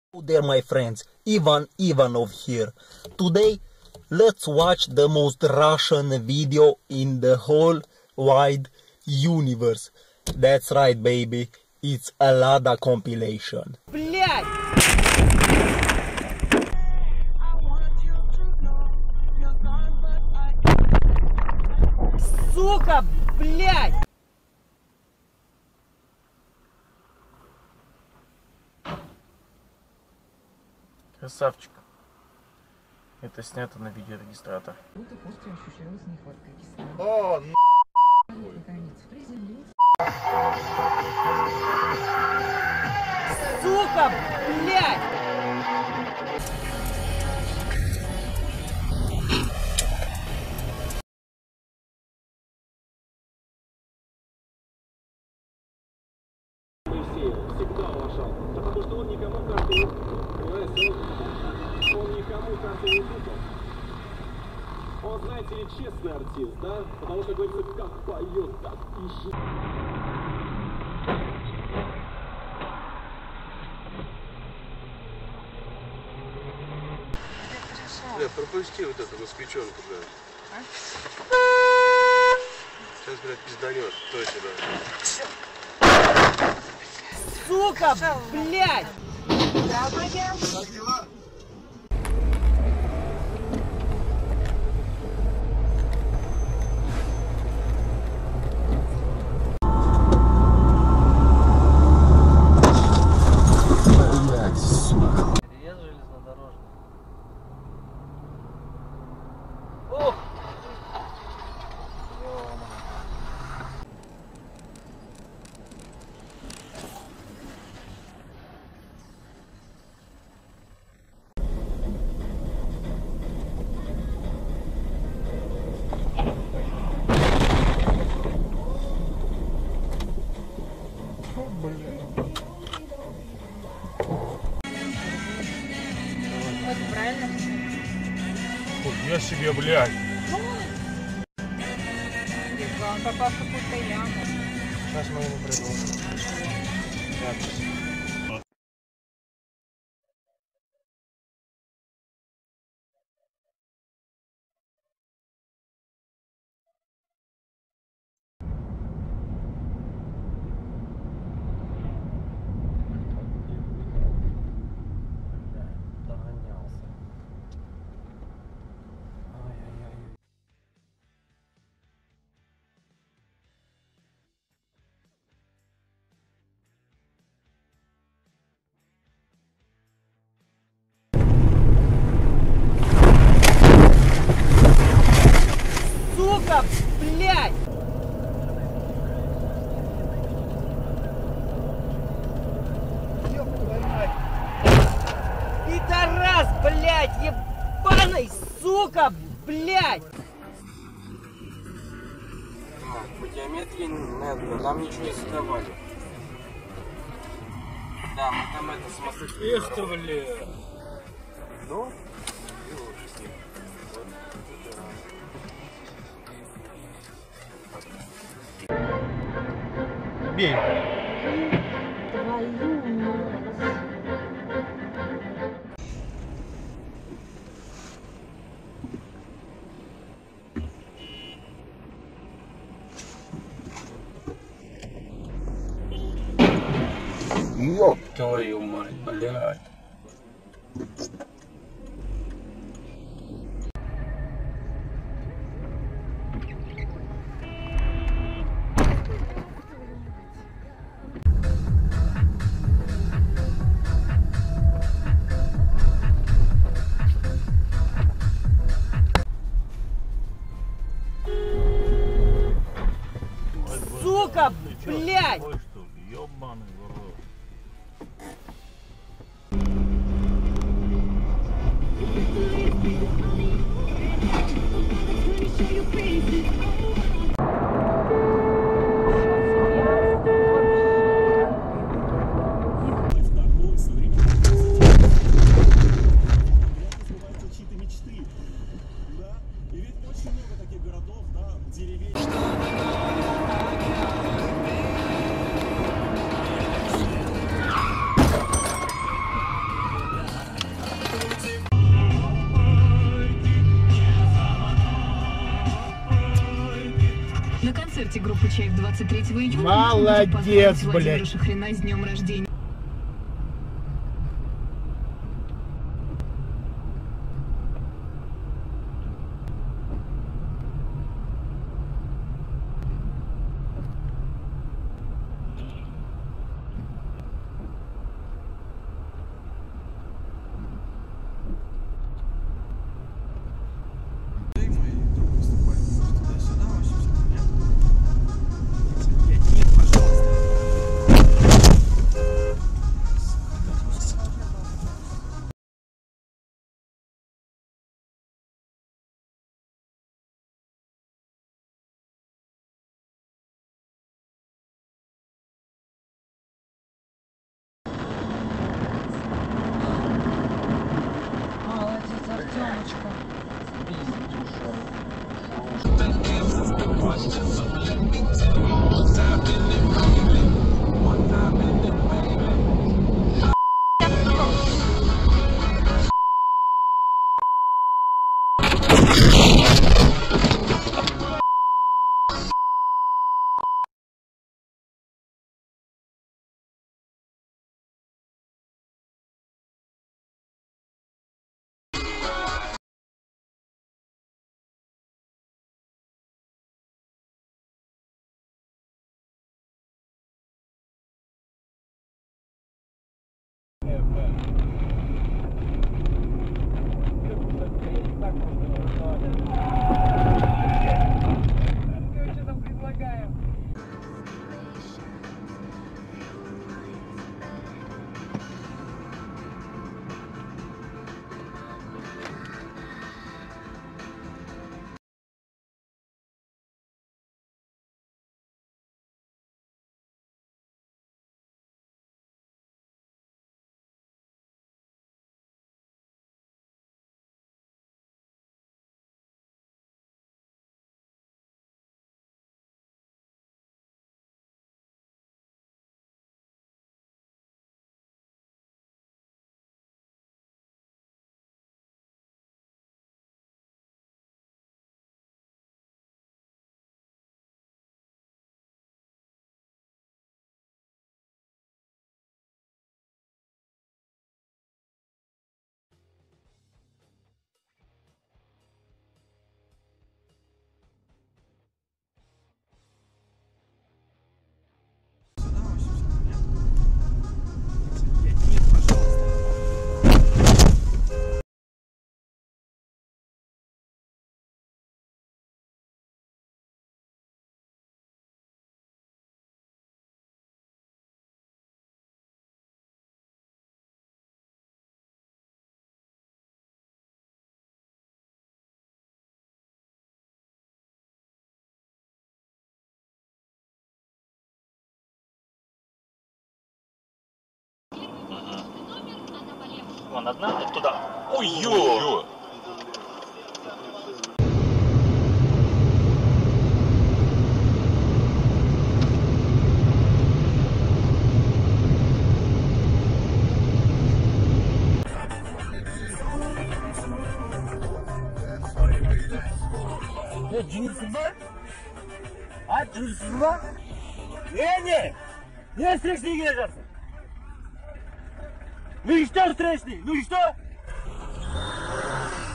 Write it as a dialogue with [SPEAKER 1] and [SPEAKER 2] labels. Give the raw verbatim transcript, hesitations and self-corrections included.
[SPEAKER 1] Hello there my friends, Ivan Ivanov here. Today let's watch the most Russian video in the whole wide universe. That's right baby, it's a Lada compilation.
[SPEAKER 2] Блядь! Сука, блядь!
[SPEAKER 3] Красавчик. Это снято на видеорегистратор.
[SPEAKER 4] Будто остро ощущалась нехватка кислорода.
[SPEAKER 3] О,
[SPEAKER 4] Наконец приземлился.
[SPEAKER 2] Сука, блядь!
[SPEAKER 5] Всегда уважал, потому что он никому карты не он никому карты не путал. Он, знаете ли, честный артист, да? Потому что, говорится, как поет, так пишет.
[SPEAKER 6] Бля, пропусти вот эту москвичонку, бля. А? Сейчас, блядь, пизданет, точно, да.
[SPEAKER 2] Сука, блядь!
[SPEAKER 6] Как дела?
[SPEAKER 3] переезд железнодорожный. Ох!
[SPEAKER 4] Вот правильно.
[SPEAKER 3] Я себе, блядь.
[SPEAKER 4] Он попал в какую-то яму.
[SPEAKER 3] Сейчас мы ему предложим.
[SPEAKER 2] Сука, блядь! Пидорас, блядь, ебаный, сука, блядь!
[SPEAKER 3] По геометрии нам ничего не задавали. Да, мы там это самостоятельно. Эх ты, блядь! Ну? Бей! Ёб твою мать, блядь!
[SPEAKER 2] Сука, блядь!
[SPEAKER 3] Ёбаный в рот.
[SPEAKER 7] концерте группы «Чайф» двадцать третьего июля.
[SPEAKER 8] Молодец,
[SPEAKER 7] Владимира
[SPEAKER 8] блядь.
[SPEAKER 7] Шахрина с днем рождения.
[SPEAKER 4] Молодец, Артемочка.
[SPEAKER 3] Вон одна, туда. Ой-ё!
[SPEAKER 2] Ne cinsin var? Ha cinsin var? Ne ne? Ne встречный гражданин? Ну и что встречный? Ну и что?